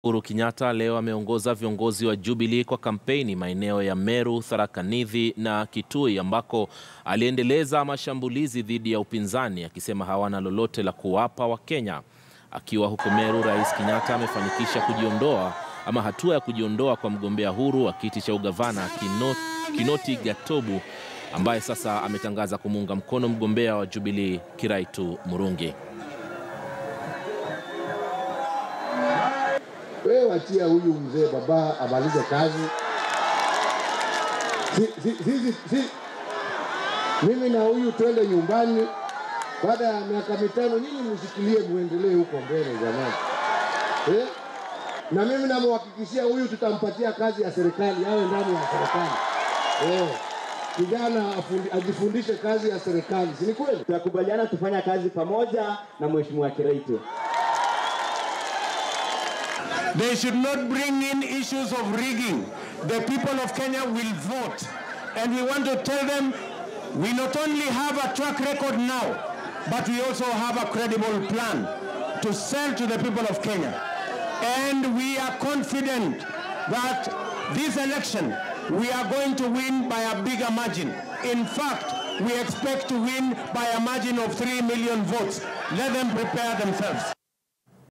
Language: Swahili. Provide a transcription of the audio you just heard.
Uhuru Kenyatta leo ameongoza viongozi wa Jubilee kwa kampeni maeneo ya Meru Tharakanithi na Kitui ambako aliendeleza mashambulizi dhidi ya upinzani akisema hawana lolote la kuwapa Wakenya. Akiwa huko Meru, Rais Kenyatta amefanikisha hatua ya kujiondoa kwa mgombea huru wa kiti cha ugavana Kinoti Gatobu ambaye sasa ametangaza kumuunga mkono mgombea wa Jubilee Kiraitu Murungi. Wewe wachia huyu mzee baba amalize kazi. Mimi na huyu twende nyumbani. Baada ya miaka 5 nyinyi mshikilie muendelee huko mbele jamani. Na mimi namhakikishia huyu tutampatia kazi ya serikali, awe ndani ya serikali. Kijana ajifundishe kazi ya serikali. Si ni kweli? Tutakubaliana tufanya kazi pamoja na Mheshimiwa Kiraitu. They should not bring in issues of rigging. The people of Kenya will vote. And we want to tell them, we not only have a track record now, but we also have a credible plan to sell to the people of Kenya. And we are confident that this election, we are going to win by a bigger margin. In fact, we expect to win by a margin of 3 million votes. Let them prepare themselves.